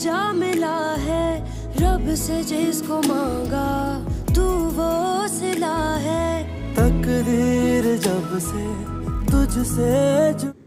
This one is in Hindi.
जा मिला है रब से जिसको मांगा तू वो सिला है। तकदीर जब से तुझसे